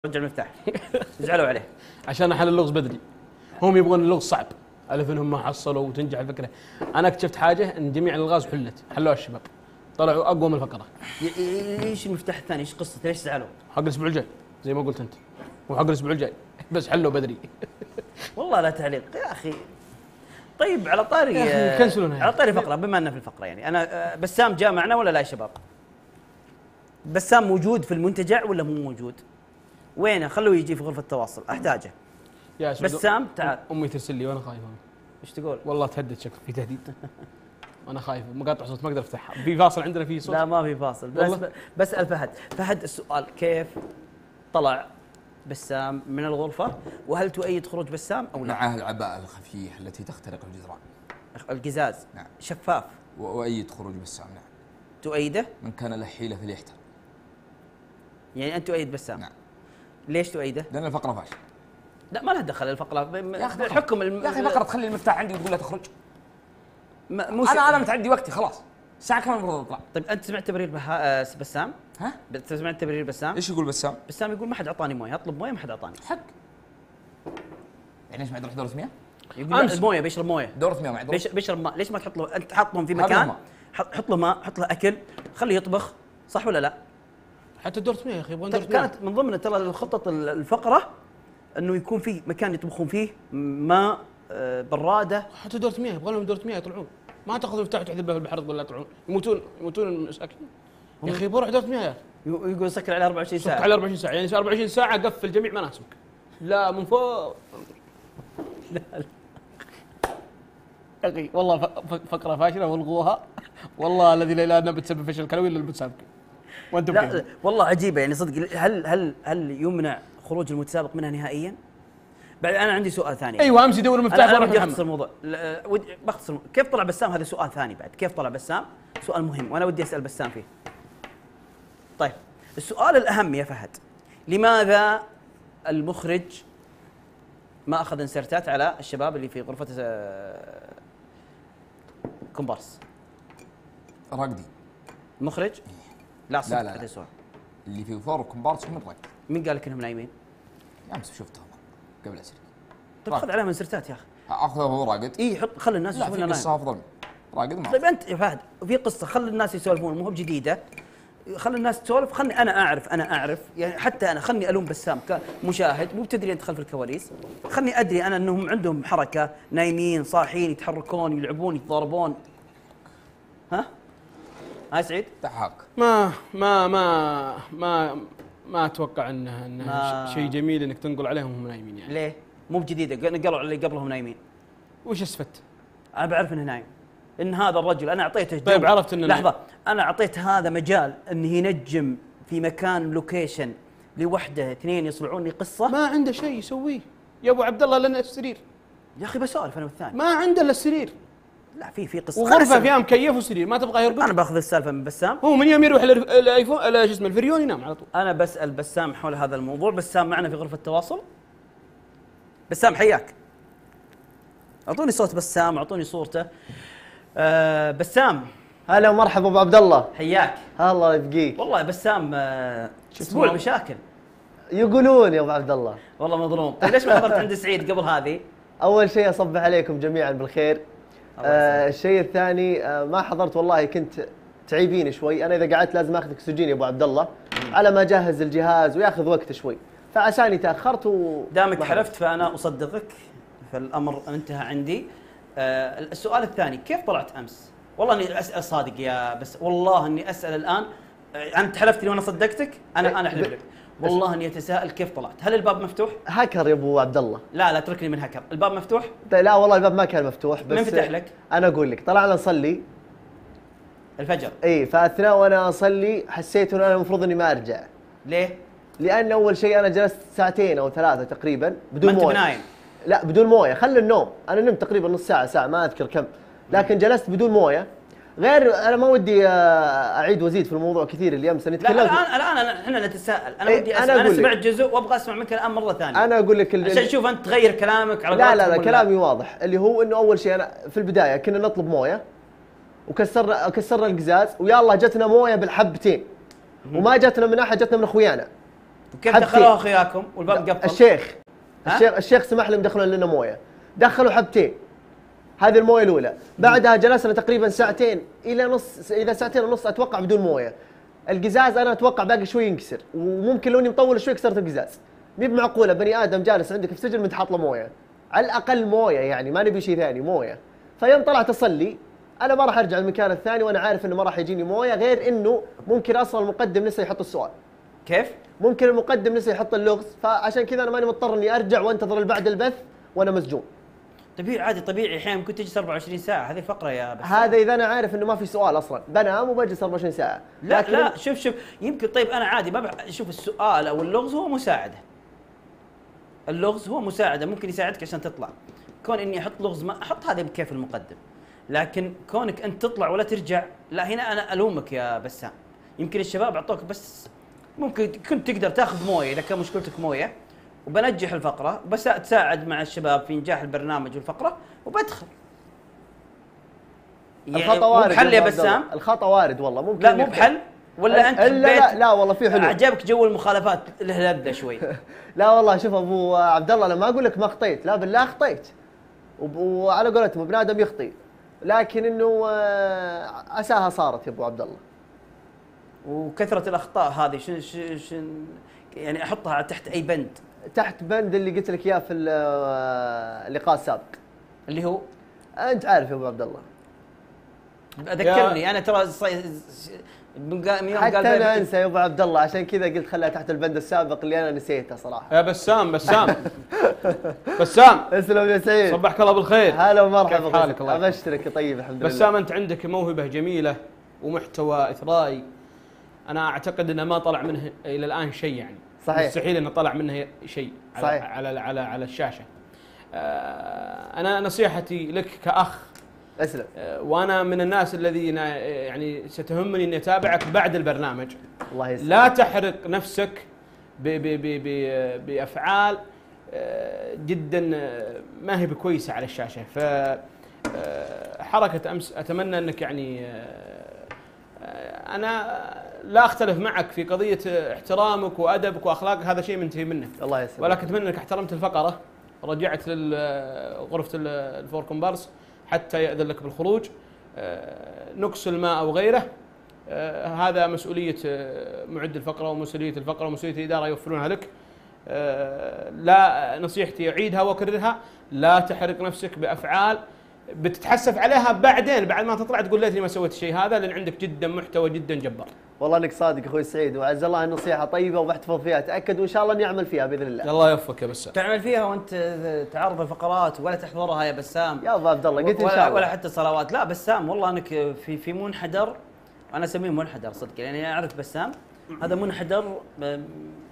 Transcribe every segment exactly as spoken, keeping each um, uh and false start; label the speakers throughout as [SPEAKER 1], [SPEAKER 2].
[SPEAKER 1] رجع المفتاح. زعلوا عليه
[SPEAKER 2] عشان احل اللغز بدري. هم يبغون اللغز صعب، الف انهم ما حصلوا وتنجح الفكره. انا اكتشفت حاجه ان جميع الالغاز حلت، حلوها الشباب، طلعوا اقوى من الفقره.
[SPEAKER 1] ايش المفتاح الثاني؟ ايش قصته؟ ليش زعلوا؟
[SPEAKER 2] حق الاسبوع الجاي زي ما قلت انت، مو حق الاسبوع الجاي بس حلوا بدري.
[SPEAKER 1] والله لا تعليق يا اخي. طيب على طاري
[SPEAKER 2] يا أخي كنسلونها
[SPEAKER 1] على طاري فقره، بما اننا في الفقره يعني انا بسام جاء معنا ولا لا يا شباب؟ بسام موجود في المنتجع ولا مو موجود؟ وينه؟ خلوه يجي في غرفه التواصل، احتاجه.
[SPEAKER 2] يا
[SPEAKER 1] بسام تعال.
[SPEAKER 2] امي ترسل لي وانا خايف.
[SPEAKER 1] ايش تقول؟
[SPEAKER 2] والله تهدد، شكل في تهديد. وانا خايف، مقاطع صوت ما اقدر افتحها. في فاصل عندنا، في صوت؟
[SPEAKER 1] لا ما في فاصل. بس بسال فهد، فهد السؤال كيف طلع بسام من الغرفه؟ وهل تؤيد خروج بسام او لا؟
[SPEAKER 3] معه العباءة الخفية التي تخترق الجدران.
[SPEAKER 1] القزاز
[SPEAKER 3] نعم.
[SPEAKER 1] شفاف.
[SPEAKER 3] وأؤيد خروج بسام. نعم.
[SPEAKER 1] تؤيده؟
[SPEAKER 3] من كان له حيلة فليحتر.
[SPEAKER 1] يعني انت تؤيد بسام؟
[SPEAKER 3] نعم.
[SPEAKER 1] ليش تؤيده؟
[SPEAKER 3] لأن الفقرة فاشلة.
[SPEAKER 1] لا ما لها دخل الفقره.
[SPEAKER 3] يا أخي
[SPEAKER 1] حكم الم...
[SPEAKER 3] يا أخي فقرة تخلي المفتاح عندي وتقول لا تخرج.
[SPEAKER 1] ما مو
[SPEAKER 3] أنا أنا متعدي وقتي خلاص. الساعة كم المفروض أطلع؟
[SPEAKER 1] طيب أنت سمعت تبرير بها... بسام؟
[SPEAKER 3] ها؟
[SPEAKER 1] سمعت تبرير بسام؟
[SPEAKER 3] إيش يقول بسام؟
[SPEAKER 1] بسام يقول ما حد أعطاني موية، أطلب موية ما حد أعطاني.
[SPEAKER 3] حق. يعني إيش ما يروح دورة مياه؟
[SPEAKER 1] يقول الموية بيشرب موية.
[SPEAKER 3] دورة مياه ما يروح.
[SPEAKER 1] بيش... بيشرب ماء، ليش ما تحط له؟ أنت حطهم في مكان، حط له ماء، حط له أكل، خليه يطبخ، صح ولا لا؟
[SPEAKER 2] حتى دورة مياه يا أخي يبغون
[SPEAKER 1] دورة مياه. كانت من ضمن ترى الخطط الفقرة إنه يكون في مكان يطبخون فيه ماء برادة.
[SPEAKER 2] حتى دورة مياه يبغون لهم دورة مياه يطلعون، ما تاخذ المفتاح وتحذفه في البحر تقول لا يطلعون، يموتون يموتون المساكين. يا اخي بروح دورة مياه.
[SPEAKER 1] يقول سكر على أربعة وعشرين ساعة.
[SPEAKER 2] سكر على أربعة وعشرين ساعة، يعني أربعة وعشرين ساعة قفل جميع مناسك. لا من فوق.
[SPEAKER 1] لا لا
[SPEAKER 2] يا اخي والله فقرة فاشلة والغوها. والله الذي لا اله الا بتسبب فشل كلوي للمتسابق. وانتم
[SPEAKER 1] لا والله عجيبة يعني صدق. هل هل هل يمنع خروج المتسابق منها نهائيا؟ بعد انا عندي سؤال ثاني.
[SPEAKER 2] ايوه امس يدور المفتاح.
[SPEAKER 1] انا بدي اختصر الموضوع. ودي بختصر. كيف طلع بسام؟ هذا سؤال ثاني بعد. كيف طلع بسام؟ سؤال مهم وانا ودي اسال بسام فيه. طيب السؤال الاهم يا فهد، لماذا المخرج ما اخذ انسرتات على الشباب اللي في غرفه كومبارس؟
[SPEAKER 3] راقدين.
[SPEAKER 1] المخرج؟ لا
[SPEAKER 3] لا لا, لا. اللي في فور كومبارس هم راقدين.
[SPEAKER 1] مين قال لك انهم نايمين؟
[SPEAKER 3] امس شفتهم قبل اسري.
[SPEAKER 1] طيب خذ عليهم انسرتات يا اخي.
[SPEAKER 3] اخذه وهو راقد.
[SPEAKER 1] اي حط، خلي الناس يشوفون.
[SPEAKER 3] لا في قصه افضل راقد. ما
[SPEAKER 1] طيب انت يا فهد في قصه، خلي الناس يسولفون، مو بجديده، خلي الناس تسولف، خلني انا اعرف. انا اعرف يعني حتى انا خلني الوم بسام كمشاهد، مو بتدري انت خلف الكواليس، خلني ادري انا انهم عندهم حركه، نايمين صاحيين يتحركون يلعبون يتضاربون. ها؟ هاي سعيد؟
[SPEAKER 3] ضحك.
[SPEAKER 2] ما ما ما ما ما اتوقع انه انه شيء جميل انك تنقل عليهم وهم نايمين يعني.
[SPEAKER 1] ليه؟ مو بجديده، نقلوا على اللي قبلهم نايمين.
[SPEAKER 2] وش استفدت؟
[SPEAKER 1] انا بعرف انه نايم. ان هذا الرجل انا اعطيته جو.
[SPEAKER 2] طيب عرفت انه
[SPEAKER 1] لحظه، انا اعطيت هذا مجال انه ينجم في مكان لوكيشن لوحده، اثنين يصنعون لي قصه.
[SPEAKER 2] ما عنده شيء يسويه يا ابو عبد الله لنا السرير.
[SPEAKER 1] يا اخي بسولف انا والثاني.
[SPEAKER 2] ما عنده الا السرير.
[SPEAKER 1] لا في في قصه
[SPEAKER 2] وغرفه فيها مكيف وسرير، ما تبغى يرقد.
[SPEAKER 1] انا باخذ السالفه من بسام.
[SPEAKER 2] هو من يوم يروح الايفون على شو اسمه الفريون ينام على طول.
[SPEAKER 1] انا بسال بسام حول هذا الموضوع. بسام معنا في غرفه التواصل. بسام حياك. اعطوني صوت بسام، اعطوني صورته. أه بسام.
[SPEAKER 4] هلا ومرحبا ابو عبد الله.
[SPEAKER 1] حياك.
[SPEAKER 4] الله يبقيك.
[SPEAKER 1] والله بسام أه اسبوع مشاكل
[SPEAKER 4] يقولون يا ابو عبد الله.
[SPEAKER 1] والله مظلوم. طيب ليش ما حضرت عند سعيد قبل هذه؟
[SPEAKER 4] اول شيء اصبح عليكم جميعا بالخير. آه الشيء الثاني آه ما حضرت والله، كنت تعيبين شوي. انا اذا قعدت لازم اخذ اكسجين يا ابو عبد الله على ما اجهز الجهاز وياخذ وقت شوي، فعشاني تاخرت و
[SPEAKER 1] دامك حلفت فانا اصدقك، فالامر انتهى عندي. آه السؤال الثاني، كيف طلعت امس؟ والله اني اسال صادق يا بس، والله اني اسال الان. آه انت حلفت لي وانا صدقتك، انا انا احلف لك والله اني اتساءل كيف طلعت. هل الباب مفتوح؟
[SPEAKER 4] هكر يا ابو عبد الله.
[SPEAKER 1] لا لا اتركني من هكر. الباب مفتوح؟
[SPEAKER 4] لا والله الباب ما كان مفتوح. بس
[SPEAKER 1] من فتح لك؟
[SPEAKER 4] انا اقول لك طلعنا نصلي
[SPEAKER 1] الفجر.
[SPEAKER 4] اي، فاثناء وانا اصلي حسيت انه انا المفروض اني ما ارجع.
[SPEAKER 1] ليه؟
[SPEAKER 4] لان اول شيء انا جلست ساعتين او ثلاثه تقريبا بدون مويه.
[SPEAKER 1] ما انت بنايم؟
[SPEAKER 4] لا بدون مويه، خلي النوم. انا نمت تقريبا نص ساعه ساعه ما اذكر كم، لكن جلست بدون مويه. غير انا ما ودي اعيد وازيد في الموضوع كثير اللي امس.
[SPEAKER 1] لا الان الان احنا نتساءل. انا
[SPEAKER 4] إيه
[SPEAKER 1] ودي اسال. انا, أنا سمعت جزء وابغى اسمع منك الان مره ثانيه.
[SPEAKER 4] انا اقول لك
[SPEAKER 1] عشان شوف انت تغير كلامك على
[SPEAKER 4] لا لا لا كلامي واضح. اللي هو انه اول شيء انا في البدايه كنا نطلب مويه وكسرنا كسرنا القزاز، ويا الله جتنا مويه بالحبتين، وما جتنا من احد، جتنا من اخويانا.
[SPEAKER 1] وكيف
[SPEAKER 4] حبتين.
[SPEAKER 1] دخلوها اخوياكم والباب قفل؟
[SPEAKER 4] الشيخ
[SPEAKER 1] ها؟
[SPEAKER 4] الشيخ الشيخ سمح لهم يدخلون لنا مويه، دخلوا حبتين. هذه المويه الاولى، بعدها جلسنا تقريبا ساعتين الى نص، الى ساعتين ونص اتوقع بدون مويه. القزاز انا اتوقع باقي شوي ينكسر، وممكن لو اني مطول شوي كسرت القزاز. مي بمعقوله بني ادم جالس عندك في السجن متحط له مويه، على الاقل مويه يعني، ما نبي شيء ثاني، مويه. فيوم طلعت اصلي انا ما راح ارجع المكان الثاني وانا عارف انه ما راح يجيني مويه، غير انه ممكن اصلا المقدم لسه يحط السؤال.
[SPEAKER 1] كيف؟
[SPEAKER 4] ممكن المقدم لسه يحط اللغز، فعشان كذا انا ماني مضطر اني ارجع وانتظر بعد البث وانا مسجون.
[SPEAKER 1] طبيعي عادي، طبيعي احيانا ممكن تجلس أربعة وعشرين ساعه، هذه فقره يا بس.
[SPEAKER 4] هذا اذا انا عارف انه ما في سؤال اصلا، بنام وبجلس أربعة وعشرين ساعه.
[SPEAKER 1] لا
[SPEAKER 4] لكن
[SPEAKER 1] لا شوف شوف يمكن طيب انا عادي ما بح- شوف السؤال او اللغز هو مساعده. اللغز هو مساعده ممكن يساعدك عشان تطلع. كون اني احط لغز ما احط هذا بكيف المقدم. لكن كونك انت تطلع ولا ترجع، لا هنا انا الومك يا بسام. يمكن الشباب اعطوك بس ممكن كنت تقدر تاخذ مويه اذا كان مشكلتك مويه، وبنجح الفقره وبس تساعد مع الشباب في نجاح البرنامج والفقره وبدخل.
[SPEAKER 4] الخطا وارد
[SPEAKER 1] بحل يا
[SPEAKER 4] أبو عبد الله.
[SPEAKER 1] بسام؟
[SPEAKER 4] الخطا وارد والله، ممكن
[SPEAKER 1] لا مو
[SPEAKER 4] يختلف.
[SPEAKER 1] بحل ولا انت
[SPEAKER 4] لا لا,
[SPEAKER 1] حبيت؟
[SPEAKER 4] لا والله في حلول.
[SPEAKER 1] عجبك جو المخالفات له لذة شوي.
[SPEAKER 4] لا والله شوف ابو عبد الله، انا ما اقول لك ما اخطيت، لا بالله اخطيت. وب- وعلى قولتهم ابن ادم يخطي، لكن انه آه، عساها صارت يا ابو عبد الله.
[SPEAKER 1] وكثرة الأخطاء هذه شن شن شن يعني أحطها تحت أي بند؟
[SPEAKER 4] تحت بند اللي قلت لك اياه في ال- آه، اللقاء السابق.
[SPEAKER 1] اللي هو
[SPEAKER 4] انت عارف يا ابو عبد الله.
[SPEAKER 1] ذكرني أنا ترى صي- من قا- من يوم
[SPEAKER 4] حتى
[SPEAKER 1] قال
[SPEAKER 4] انا
[SPEAKER 1] بيبي-
[SPEAKER 4] انسى يا ابو عبد الله، عشان كذا قلت خليها تحت البند السابق اللي انا نسيته صراحه.
[SPEAKER 2] يا بسام بسام بسام
[SPEAKER 4] اسلم يا سعيد.
[SPEAKER 2] صبحك الله بالخير.
[SPEAKER 4] هلا ومرحبا.
[SPEAKER 2] كيف حالك؟ الله يحفظك.
[SPEAKER 4] ابشرك طيب الحمد لله.
[SPEAKER 2] بسام انت عندك موهبه جميله ومحتوى اثرائي، انا اعتقد انه ما طلع منه الى الان شيء يعني.
[SPEAKER 4] صحيح.
[SPEAKER 2] مستحيل انه طلع منه شيء على
[SPEAKER 4] صحيح.
[SPEAKER 2] على على, على, على الشاشه. آه، انا نصيحتي لك كاخ،
[SPEAKER 4] اسلم.
[SPEAKER 2] آه، وانا من الناس الذين آه، يعني ستهمني اني اتابعك بعد البرنامج.
[SPEAKER 4] الله يسلمك.
[SPEAKER 2] لا تحرق نفسك ب ب ب ب بافعال آه، جدا آه، ما هي بكويسه على الشاشه. ف آه، حركه امس اتمنى انك يعني آه، آه، انا لا اختلف معك في قضيه احترامك وادبك واخلاقك، هذا شيء منتهي منه،
[SPEAKER 4] الله يسلمك.
[SPEAKER 2] ولكن اتمنى انك احترمت الفقره، رجعت لغرفه الفور كومبارس حتى ياذن لك بالخروج. آه، نقص الماء او غيره آه، هذا مسؤوليه آه، معد الفقره ومسؤوليه الفقره ومسؤوليه الاداره يوفرونها لك. آه، لا نصيحتي اعيدها واكررها، لا تحرق نفسك بافعال بتتحسف عليها بعدين بعد ما تطلع تقول ليتني ما سويت الشيء هذا، لان عندك جدا محتوى جدا جبار.
[SPEAKER 4] والله انك صادق اخوي سعيد، وعز الله النصيحه طيبه وبحتفظ فيها، تاكد وان شاء الله اني اعمل فيها باذن الله.
[SPEAKER 2] الله يوفقك يا بسام.
[SPEAKER 1] تعمل فيها وأنت تعرض الفقرات ولا تحضرها يا بسام.
[SPEAKER 4] يا ابو عبد الله قلت ان
[SPEAKER 1] ولا,
[SPEAKER 4] شاء الله.
[SPEAKER 1] ولا حتى صلوات. لا بسام والله أنك في في منحدر، أنا أسميه منحدر صدق يعني. أعرف بسام هذا منحدر. ب-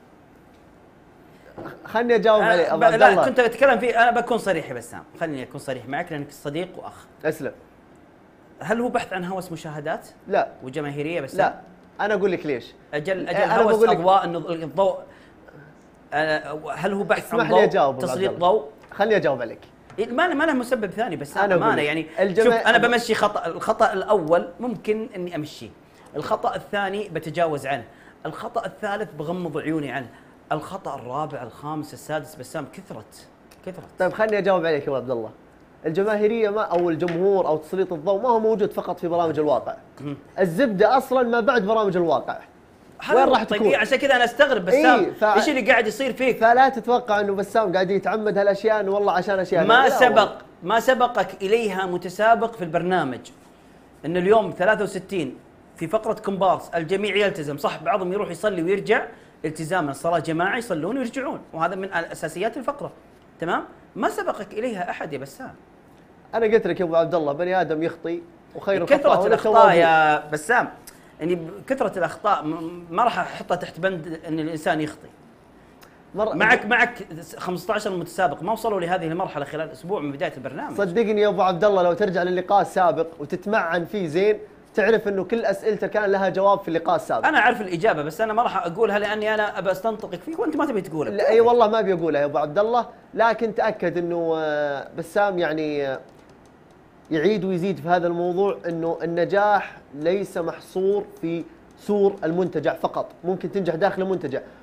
[SPEAKER 4] خلني اجاوب عليه
[SPEAKER 1] أنا
[SPEAKER 4] ابو
[SPEAKER 1] ب-
[SPEAKER 4] عبد
[SPEAKER 1] لا
[SPEAKER 4] الله.
[SPEAKER 1] كنت أتكلم فيه، أنا بكون صريح يا بسام، خليني أكون صريح معك لأنك صديق وأخ.
[SPEAKER 4] اسلم.
[SPEAKER 1] هل هو بحث عن هوس مشاهدات
[SPEAKER 4] لا
[SPEAKER 1] وجماهيريه بس؟
[SPEAKER 4] لا انا اقول لك ليش.
[SPEAKER 1] اجل اجل
[SPEAKER 4] أنا
[SPEAKER 1] هوس
[SPEAKER 4] بقول لك-
[SPEAKER 1] اضواء النض- الضوء. آه، هل هو بحث عن
[SPEAKER 4] اسمح لي
[SPEAKER 1] ضوء
[SPEAKER 4] اجاوب أبو عبد
[SPEAKER 1] تسليط
[SPEAKER 4] الله.
[SPEAKER 1] ضوء؟
[SPEAKER 4] خلني اجاوب عليك.
[SPEAKER 1] إيه، ما له ما له مسبب ثاني بس
[SPEAKER 4] أنا
[SPEAKER 1] انا
[SPEAKER 4] أقول
[SPEAKER 1] ما
[SPEAKER 4] لك.
[SPEAKER 1] يعني
[SPEAKER 4] الجماعة-
[SPEAKER 1] شوف انا بمشي خطا. الخطا الاول ممكن اني امشيه، الخطا الثاني بتجاوز عنه، الخطا الثالث بغمض عيوني عنه، الخطا الرابع الخامس السادس بسام كثرت كثرت.
[SPEAKER 4] طيب خلني اجاوب عليك يا ابو عبد الله. الجماهيريه ما او الجمهور او تسليط الضوء ما هو موجود فقط في برامج الواقع. الزبده اصلا ما بعد برامج الواقع. وين راح
[SPEAKER 1] طيب
[SPEAKER 4] تكون؟
[SPEAKER 1] إيه عشان كذا انا استغرب بسام.
[SPEAKER 4] إيه، فع-
[SPEAKER 1] ايش اللي قاعد يصير فيك؟
[SPEAKER 4] فلا تتوقع انه بسام قاعد يتعمد هالاشياء انه والله عشان اشياء
[SPEAKER 1] ما
[SPEAKER 4] لا
[SPEAKER 1] سبق
[SPEAKER 4] والله.
[SPEAKER 1] ما سبقك اليها متسابق في البرنامج. ان اليوم ثلاثة وستين في فقره كومبارس الجميع يلتزم، صح بعضهم يروح يصلي ويرجع التزاما، الصلاه جماعه يصلون ويرجعون، وهذا من اساسيات الفقره. تمام؟ ما سبقك اليها احد يا بسام.
[SPEAKER 4] انا قلت لك يا ابو عبد الله بني ادم يخطي وخير الخطا
[SPEAKER 1] كثره
[SPEAKER 4] هو
[SPEAKER 1] الاخطاء
[SPEAKER 4] التوابين.
[SPEAKER 1] يا بسام، يعني كثره الاخطاء م- ما راح احطها تحت بند ان الانسان يخطي.
[SPEAKER 4] مر...
[SPEAKER 1] معك معك خمسة عشر متسابق ما وصلوا لهذه المرحله خلال اسبوع من بدايه البرنامج.
[SPEAKER 4] صدقني يا ابو عبد الله لو ترجع للقاء السابق وتتمعن فيه زين تعرف انه كل اسئلته كان لها جواب في اللقاء السابق.
[SPEAKER 1] انا اعرف الاجابه بس انا ما راح اقولها لاني انا ابى استنطقك فيك وانت ما تبي تقولها.
[SPEAKER 4] لا اي والله ما ابي اقولها يا ابو عبد الله، لكن تاكد انه آه، بسام يعني آه، يعيد ويزيد في هذا الموضوع انه النجاح ليس محصور في سور المنتجع فقط، ممكن تنجح داخل المنتجع،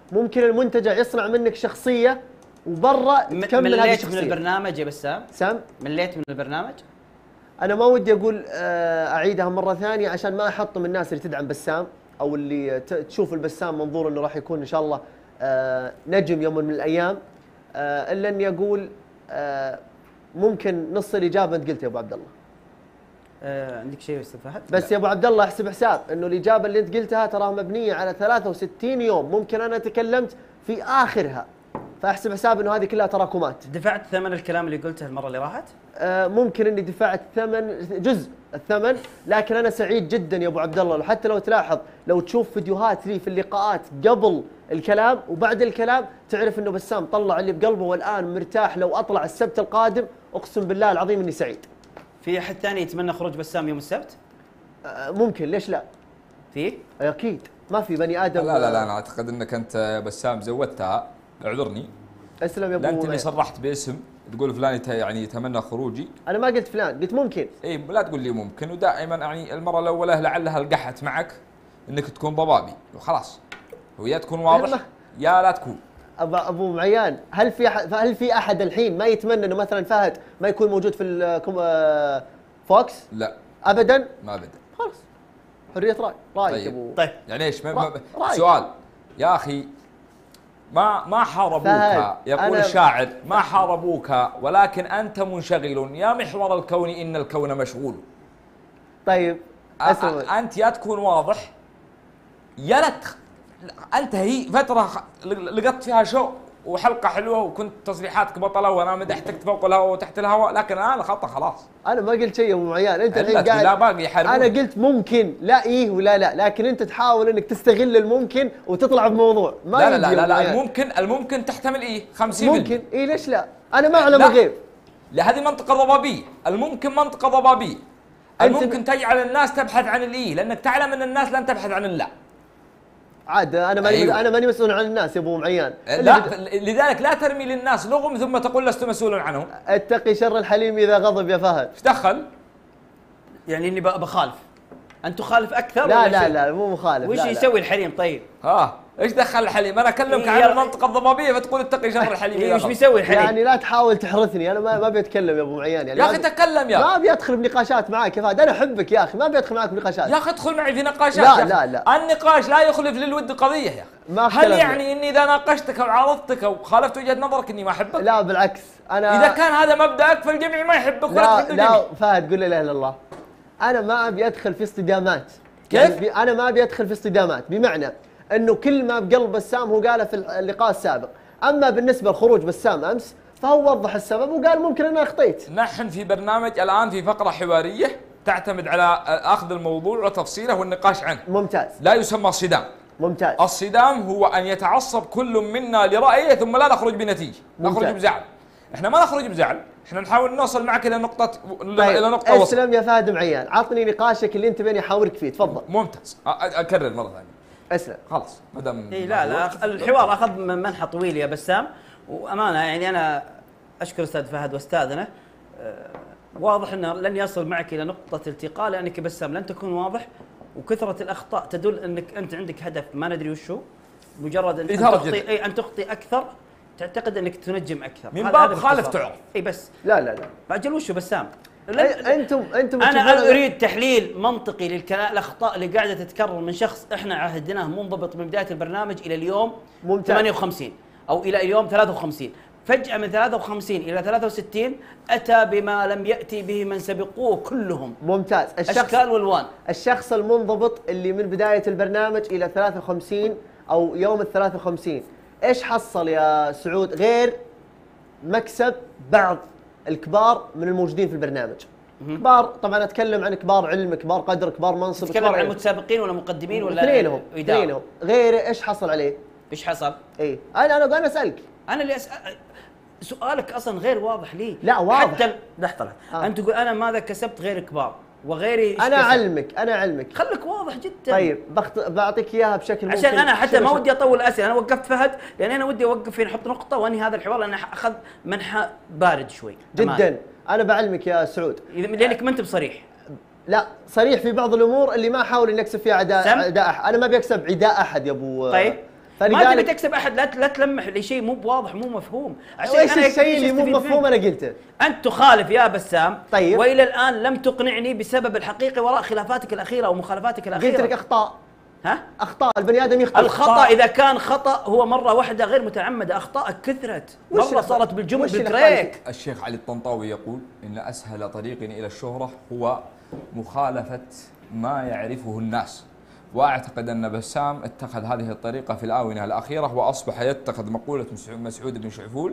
[SPEAKER 4] ممكن المنتجع يصنع منك شخصيه وبرا تكمل هذه
[SPEAKER 1] مليت
[SPEAKER 4] الشخصيه.
[SPEAKER 1] من البرنامج يا بسام؟
[SPEAKER 4] سام
[SPEAKER 1] مليت من البرنامج؟
[SPEAKER 4] انا ما ودي اقول آه، اعيدها مره ثانيه عشان ما احطم الناس اللي تدعم بسام او اللي ت- تشوف البسام منظور انه راح يكون ان شاء الله آه، نجم يوم من الايام، آه، الا اني اقول آه، ممكن نص الاجابه انت قلت يا ابو عبد الله.
[SPEAKER 1] آه عندك شيء يا استاذ فهد؟
[SPEAKER 4] بس يا ابو عبد الله احسب حساب انه الاجابه اللي انت قلتها تراها مبنيه على ثلاثة وستين يوم، ممكن انا تكلمت في اخرها، فاحسب حساب انه هذه كلها تراكمات.
[SPEAKER 1] دفعت ثمن الكلام اللي قلته المره اللي راحت؟
[SPEAKER 4] آه، ممكن اني دفعت ثمن جزء الثمن، لكن انا سعيد جدا يا ابو عبد الله. حتى لو تلاحظ لو تشوف فيديوهات لي في اللقاءات قبل الكلام وبعد الكلام تعرف انه بسام طلع اللي بقلبه، والان مرتاح. لو اطلع السبت القادم اقسم بالله العظيم اني سعيد.
[SPEAKER 1] في احد ثاني يتمنى خروج بسام يوم السبت؟
[SPEAKER 4] آه، ممكن، ليش لا؟
[SPEAKER 1] في؟
[SPEAKER 4] اكيد ما في بني ادم.
[SPEAKER 3] لا لا لا انا اعتقد انك انت بسام زودتها، اعذرني.
[SPEAKER 4] اسلم يا
[SPEAKER 3] لا انت
[SPEAKER 4] ابو
[SPEAKER 3] اللي
[SPEAKER 4] مي.
[SPEAKER 3] صرحت باسم تقول فلان يت- يعني يتمنى خروجي.
[SPEAKER 4] انا ما قلت فلان، قلت ممكن.
[SPEAKER 3] اي لا تقول لي ممكن، ودائما يعني المره الاولى لعلها لقحت معك انك تكون ضبابي وخلاص، ويا تكون واضح يا لا تكون.
[SPEAKER 4] ابو ابو معيان، هل في أحد هل في احد الحين ما يتمنى انه مثلا فهد ما يكون موجود في الكم- آه، فوكس؟
[SPEAKER 3] لا
[SPEAKER 4] ابدا.
[SPEAKER 3] ما ابدا.
[SPEAKER 4] خلاص حريه راي، رايك
[SPEAKER 3] طيب.
[SPEAKER 4] يا ابو.
[SPEAKER 1] طيب
[SPEAKER 3] يعني ايش ما
[SPEAKER 4] رأ-
[SPEAKER 3] ما
[SPEAKER 4] رأيك.
[SPEAKER 3] سؤال يا اخي، ما ما حاربوك
[SPEAKER 4] فهد،
[SPEAKER 3] يقول
[SPEAKER 4] أنا-
[SPEAKER 3] الشاعر ما حاربوك ولكن انت منشغل يا محور الكون ان الكون مشغول.
[SPEAKER 4] طيب
[SPEAKER 3] أ-
[SPEAKER 4] اسمع،
[SPEAKER 3] أ- انت يا تكون واضح يا لا تخ... انت هي فتره خ- لقطت فيها شو وحلقه حلوه وكنت تصريحاتك بطله وانا مدحتك فوق الهواء وتحت الهواء، لكن الان خطا خلاص.
[SPEAKER 4] انا ما قلت شيء يا ابو معيان، انت الحين
[SPEAKER 3] علت لا
[SPEAKER 4] قاعد.
[SPEAKER 3] باقي يحاربون.
[SPEAKER 4] انا قلت ممكن، لا ايه ولا لا، لكن انت تحاول انك تستغل الممكن وتطلع بموضوع ما
[SPEAKER 3] لا لا
[SPEAKER 4] يجي
[SPEAKER 3] لا
[SPEAKER 4] يا
[SPEAKER 3] لا,
[SPEAKER 4] أبو
[SPEAKER 3] لا
[SPEAKER 4] معيان.
[SPEAKER 3] الممكن الممكن تحتمل ايه خمسين بالمئة.
[SPEAKER 4] ممكن ايه، ليش لا؟ انا ما اعلم
[SPEAKER 3] لا.
[SPEAKER 4] الغيب.
[SPEAKER 3] لا هذه منطقة ضبابية، الممكن منطقة ضبابية.
[SPEAKER 4] أنت
[SPEAKER 3] الممكن تجعل الناس تبحث عن الإيه، لأنك تعلم أن الناس لن تبحث عن اللا.
[SPEAKER 4] عاد انا ماني
[SPEAKER 3] أيوة.
[SPEAKER 4] انا ماني مسؤول عن الناس يا ابو معيان.
[SPEAKER 3] لا لذلك لا ترمي للناس لغم ثم تقول لست مسؤولا عنهم.
[SPEAKER 4] اتقي شر الحليم اذا غضب يا فهد.
[SPEAKER 3] ايش دخل؟
[SPEAKER 1] يعني اني ب- بخالف، انت تخالف اكثر
[SPEAKER 4] لا
[SPEAKER 1] ولا
[SPEAKER 4] لا
[SPEAKER 1] شيء؟
[SPEAKER 4] لا مو مخالف.
[SPEAKER 1] وش
[SPEAKER 4] لا لا.
[SPEAKER 1] يسوي الحليم طيب؟
[SPEAKER 3] ها ايش دخل الحليم؟ أنا أكلمك
[SPEAKER 1] إيه
[SPEAKER 3] عن
[SPEAKER 1] يلا.
[SPEAKER 3] المنطقة الضبابية فتقول اتقي شر الحليم.
[SPEAKER 1] إيه
[SPEAKER 3] إذا
[SPEAKER 1] وش
[SPEAKER 3] غضب.
[SPEAKER 1] بيسوي الحليم؟
[SPEAKER 4] يعني لا تحاول تحرثني، انا ما ما ابي اتكلم يا ابو معيان يعني.
[SPEAKER 3] يا
[SPEAKER 4] ما
[SPEAKER 3] أخي
[SPEAKER 4] أبي-
[SPEAKER 3] تكلم يا
[SPEAKER 4] ما ابي ادخل بنقاشات معاك يا فهد، انا احبك يا اخي، ما ابي ادخل معاك بنقاشات.
[SPEAKER 3] يا أخي ادخل معي في نقاشات.
[SPEAKER 4] لا
[SPEAKER 3] يا أخي.
[SPEAKER 4] لا لا.
[SPEAKER 3] النقاش لا يخلف للود قضية يا أخي.
[SPEAKER 4] ما
[SPEAKER 3] هل
[SPEAKER 4] اختلفنا.
[SPEAKER 3] يعني إني إذا ناقشتك أو عارضتك أو خالفت وجهة نظرك إني ما أحبك؟
[SPEAKER 4] لا بالعكس انا
[SPEAKER 3] إذا كان هذا مبدأك فالجميع ما يحبك ولا
[SPEAKER 4] لا
[SPEAKER 3] تحب الجميع.
[SPEAKER 4] لا فهد قول لا اله الا الله. انا ما ابي ادخل في اصطدامات.
[SPEAKER 3] كيف؟
[SPEAKER 4] يعني بي- انا ما ابي ادخل في اصطدامات، بمعنى انه كل ما بقلب بسام هو قاله في اللقاء السابق، اما بالنسبه لخروج بسام امس فهو وضح السبب وقال ممكن انا اخطيت.
[SPEAKER 3] نحن في برنامج الآن في فقرة حوارية تعتمد على أخذ الموضوع وتفصيله والنقاش عنه،
[SPEAKER 4] ممتاز
[SPEAKER 3] لا يسمى صدام.
[SPEAKER 4] ممتاز
[SPEAKER 3] الصدام هو أن يتعصب كل منا لرأيه ثم لا نخرج بنتيجة، نخرج
[SPEAKER 4] ممتاز.
[SPEAKER 3] بزعل. احنا ما نخرج بزعل، احنا نحاول نوصل معك إلى نقطة إلى
[SPEAKER 4] طيب
[SPEAKER 3] نقطة وصل.
[SPEAKER 4] اسلم يا فهد معيان، عطني نقاشك اللي انت بيني احاورك فيه، تفضل.
[SPEAKER 3] ممتاز. أ- أ- أكرر مرة ثانية.
[SPEAKER 4] اسلم.
[SPEAKER 3] خلاص ما دام
[SPEAKER 1] اي لا لا أخ- الحوار اخذ من منحى طويل يا بسام، وامانه يعني انا اشكر استاذ فهد واستاذنا. آه، واضح انه لن يصل معك الى نقطه التقاء لانك بسام لن تكون واضح، وكثره الاخطاء تدل انك انت عندك هدف ما ندري وشو، مجرد ان
[SPEAKER 3] إثارة
[SPEAKER 1] تخطي
[SPEAKER 3] جدل.
[SPEAKER 1] اي ان تخطي اكثر تعتقد انك تنجم اكثر.
[SPEAKER 3] من
[SPEAKER 1] هذا-
[SPEAKER 3] باب
[SPEAKER 1] هذا
[SPEAKER 3] خالف
[SPEAKER 1] باختصار.
[SPEAKER 3] تعرف.
[SPEAKER 1] اي بس
[SPEAKER 4] لا لا لا
[SPEAKER 1] اجل وشو بسام؟ لن-
[SPEAKER 4] أي- انتم انتم
[SPEAKER 1] انا
[SPEAKER 4] تشوفون-
[SPEAKER 1] اريد تحليل منطقي للكلام، الاخطاء اللي قاعده تتكرر من شخص احنا عهدناه منضبط من بدايه البرنامج الى اليوم
[SPEAKER 4] ممتاز.
[SPEAKER 1] ثمانية وخمسين او الى اليوم ثلاثة وخمسين، فجاه من ثلاثة وخمسين الى ثلاثة وستين اتى بما لم ياتي به من سبقوه كلهم،
[SPEAKER 4] ممتاز. الشخص
[SPEAKER 1] اشكال والوان.
[SPEAKER 4] الشخص المنضبط اللي من بدايه البرنامج الى ثلاثة وخمسين او يوم ال ثلاثة وخمسين، ايش حصل يا سعود غير مكسب بعض الكبار من الموجودين في البرنامج؟ كبار، طبعا اتكلم عن كبار علم، كبار قدر، كبار منصب،
[SPEAKER 1] تتكلم
[SPEAKER 4] كبار
[SPEAKER 1] عن
[SPEAKER 4] علم.
[SPEAKER 1] متسابقين ولا مقدمين ولا
[SPEAKER 4] اثنينهم
[SPEAKER 1] إدارة؟
[SPEAKER 4] اثنينهم غير ايش حصل عليه؟
[SPEAKER 1] ايش حصل؟
[SPEAKER 4] اي انا انا انا اسالك.
[SPEAKER 1] انا اللي اسال سؤالك اصلا غير واضح لي.
[SPEAKER 4] لا، واضح.
[SPEAKER 1] حتى ال- لحظه لحظة.
[SPEAKER 4] آه.
[SPEAKER 1] انت تقول انا ماذا كسبت غير كبار وغيري إيش
[SPEAKER 4] انا
[SPEAKER 1] كسب؟
[SPEAKER 4] اعلمك انا اعلمك
[SPEAKER 1] خليك واضح جدا.
[SPEAKER 4] طيب بخت... بعطيك اياها بشكل
[SPEAKER 1] عشان
[SPEAKER 4] ممكن
[SPEAKER 1] انا حتى ما
[SPEAKER 4] شبه-
[SPEAKER 1] ودي اطول الاسئله، انا وقفت فهد لان انا ودي اوقف هنا احط نقطه وانهي هذا الحوار لان اخذ منحى بارد شوي.
[SPEAKER 4] جدا. انا بعلمك يا سعود،
[SPEAKER 1] إذا- لانك ما انت بصريح.
[SPEAKER 4] لا صريح في بعض الامور اللي ما احاول اني اكسب فيها عداء
[SPEAKER 1] سم؟
[SPEAKER 4] عداء أحد. انا ما ابي اكسب عداء احد يا ابو
[SPEAKER 1] طيب ما تبي تكسب احد، لا لا تلمح لي شيء مو بواضح مو مفهوم.
[SPEAKER 4] عشان ايش الشيء اللي مو مفهوم انا قلته؟
[SPEAKER 1] انت تخالف يا بسام.
[SPEAKER 4] طيب
[SPEAKER 1] والى الان لم تقنعني بسبب الحقيقي وراء خلافاتك الاخيره او مخالفاتك الاخيره.
[SPEAKER 4] قلت لك اخطاء.
[SPEAKER 1] ها؟
[SPEAKER 4] اخطاء البني ادم يخطئ.
[SPEAKER 1] الخطا اذا كان خطا هو مره واحده غير متعمده، اخطائك كثرت مره صارت بالجمل بالبريك.
[SPEAKER 3] الشيخ علي الطنطاوي يقول ان اسهل طريق الى الشهره هو مخالفه ما يعرفه الناس، واعتقد ان بسام اتخذ هذه الطريقه في الاونه الاخيره واصبح يتخذ مقوله مسعود بن شعفول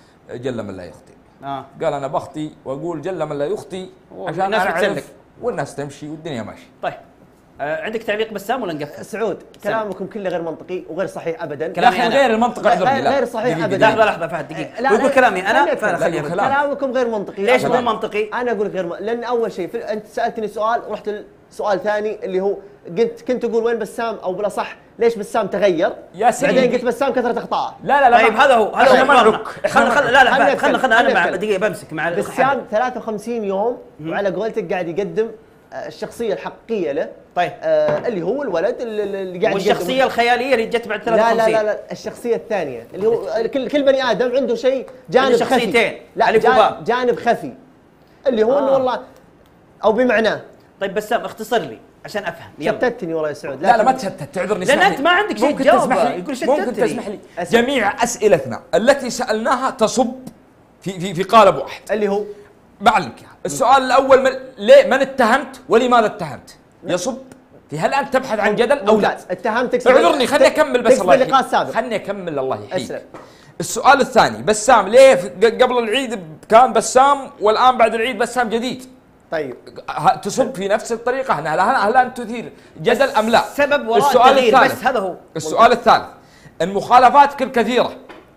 [SPEAKER 3] جل من لا يخطئ.
[SPEAKER 1] آه.
[SPEAKER 3] قال انا بخطي واقول جل من لا يخطي عشان
[SPEAKER 1] الناس
[SPEAKER 3] اعرف والناس تمشي والدنيا ماشيه.
[SPEAKER 1] طيب آه عندك تعليق بسام ولا نقفل؟
[SPEAKER 4] سعود كلامكم كله غير منطقي وغير صحيح ابدا.
[SPEAKER 3] كلامي غير المنطق اعذرني.
[SPEAKER 4] غير صحيح ابدا.
[SPEAKER 1] لحظه لحظه فهد دقيقه. قول كلامي انا
[SPEAKER 4] خليني كلامكم غير منطقي.
[SPEAKER 1] ليش مو منطقي؟
[SPEAKER 4] انا اقول لك غير م... لان اول شيء انت سالتني سؤال ورحت سؤال ثاني اللي هو قلت كنت اقول وين بسام او بلا صح ليش بسام تغير؟
[SPEAKER 3] يا سيدي
[SPEAKER 4] بعدين قلت بسام كثرة اخطاء.
[SPEAKER 3] لا لا لا
[SPEAKER 1] طيب هذا هو هذا هو
[SPEAKER 3] خلينا
[SPEAKER 1] خلنا خلنا لا لا خلنا خلنا انا مع دقيقه بمسك مع
[SPEAKER 4] بسام ثلاثة وخمسين يوم وعلى قولتك قاعد يقدم الشخصيه الحقيقيه له.
[SPEAKER 1] طيب
[SPEAKER 4] آه اللي هو الولد اللي قاعد
[SPEAKER 1] والشخصيه الخياليه اللي جت بعد ثلاثة وخمسين.
[SPEAKER 4] لا لا لا الشخصيه الثانيه اللي هو كل كل بني ادم عنده شيء جانب خفي.
[SPEAKER 1] شخصيتين
[SPEAKER 4] لا جانب, جانب خفي اللي هو آه. انه والله او بمعناه.
[SPEAKER 1] طيب بسام اختصر لي عشان افهم.
[SPEAKER 4] شتتني والله يا سعود.
[SPEAKER 3] لا لا ما تشتت تعذرني.
[SPEAKER 1] لان انت ما عندك شيء تجاوب. يقول شتتني.
[SPEAKER 3] ممكن تسمح لي؟ جميع اسئلتنا التي سالناها تصب في في في قالب واحد
[SPEAKER 4] اللي هو
[SPEAKER 3] بعلمك يعني. السؤال الاول من ليه من اتهمت ولماذا اتهمت؟ يصب في هل انت تبحث عن جدل او لا؟
[SPEAKER 4] اتهمتك.
[SPEAKER 3] اعذرني خليني اكمل بس الله
[SPEAKER 4] يحييك.
[SPEAKER 3] خليني اكمل الله يحييك. السؤال الثاني بسام ليه قبل العيد كان بسام والان بعد العيد بسام جديد؟
[SPEAKER 4] طيب
[SPEAKER 3] تصب في نفس الطريقه هل هل انت تثير جدل ام لا؟
[SPEAKER 1] سبب وراء التغيير بس هذا هو.
[SPEAKER 3] السؤال الثالث المخالفاتك الكثيره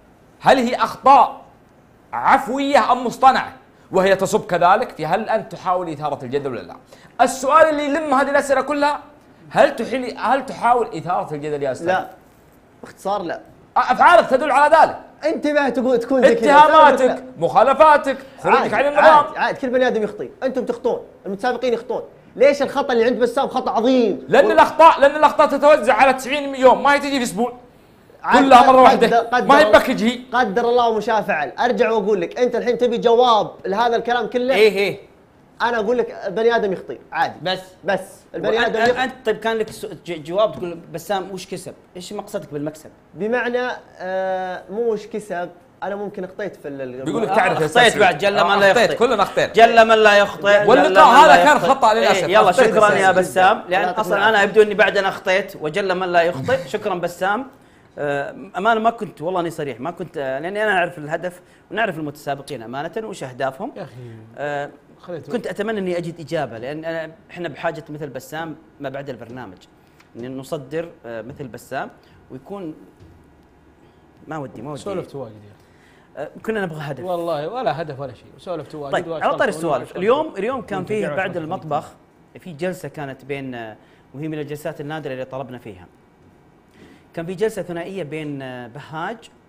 [SPEAKER 3] هل هي اخطاء عفويه ام مصطنعه؟ وهي تصب كذلك في هل انت تحاول اثاره الجدل ولا لا؟ السؤال اللي يلم هذه الاسئله كلها هل تحيل هل تحاول اثاره الجدل يا استاذ؟
[SPEAKER 4] لا باختصار لا.
[SPEAKER 3] افعالك تدل على ذلك.
[SPEAKER 4] انتبه تقول تكون زي كذا.
[SPEAKER 3] اتهاماتك مخالفاتك خروجك عن النظام.
[SPEAKER 4] عاد, عاد كل بني ادم يخطي، انتم تخطون، المتسابقين يخطون، ليش الخطا اللي عند بسام خطا عظيم؟
[SPEAKER 3] لان و... الاخطاء لان الاخطاء تتوزع على تسعين يوم ما هي تجي في اسبوع. كلها مره واحده ما هي بكج هي.
[SPEAKER 4] قدر الله وما شاء فعل، ارجع واقول لك انت الحين تبي جواب لهذا الكلام كله.
[SPEAKER 1] ايه ايه
[SPEAKER 4] انا اقول لك بني ادم يخطي عادي
[SPEAKER 1] بس
[SPEAKER 4] بس البني ادم يخطي.
[SPEAKER 1] انت طيب كان لك جواب تقول بسام وش كسب؟ ايش مقصدك بالمكسب؟
[SPEAKER 4] بمعنى آه مو وش كسب، انا ممكن اخطيت في
[SPEAKER 3] بيقول لك تعرف
[SPEAKER 1] اخطيت بعد جل من لا يخطئ.
[SPEAKER 3] كلنا اخطيت
[SPEAKER 1] جل من لا يخطئ.
[SPEAKER 3] واللقاء هذا كان خطا للاسف.
[SPEAKER 1] إيه يلا شكرا يا بسام لان اصلا انا يبدو اني بعد انا اخطيت وجل من لا يخطئ. شكرا بسام. امانه ما كنت والله اني صريح ما كنت لاني انا اعرف الهدف ونعرف المتسابقين امانه وش اهدافهم.
[SPEAKER 2] يا اخي
[SPEAKER 1] آه كنت اتمنى اني اجد اجابه لان أنا احنا بحاجه مثل بسام ما بعد البرنامج ان نصدر آه مثل بسام ويكون ما ودي ما ودي
[SPEAKER 2] سولفت واجد
[SPEAKER 1] آه كنا نبغى هدف
[SPEAKER 2] والله ولا هدف ولا شيء وسولفت واجد.
[SPEAKER 1] طيب على طاري السوالف اليوم اليوم كان فيه بعد المطبخ في جلسه كانت بين وهي من الجلسات النادره اللي طلبنا فيها. كان في جلسه ثنائيه بين بهاج